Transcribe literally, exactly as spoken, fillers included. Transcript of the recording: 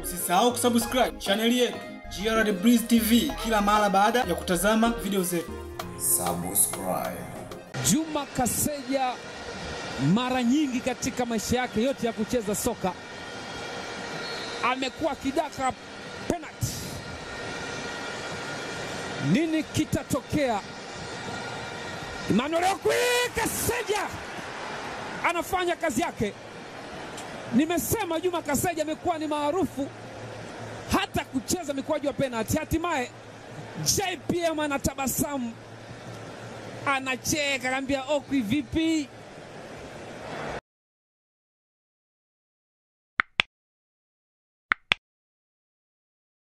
Usisahau kusubscribe channel yetu G R the Breeze T V kila mara baada ya kutazama video zetu. Subscribe. Juma Kaseja mara nyingi katika maisha yake yote ya kucheza soka amekuwa kidaka penalty. Nini kitatokea? Emmanuel Okwi Kaseja anafanya kazi yake. Nimesema Juma Kaseja amekuwa ni maarufu hata kucheza mikwaju ya penalty. Hatimaye J P M anatabasamu, anacheka, anambia Okwi vipi?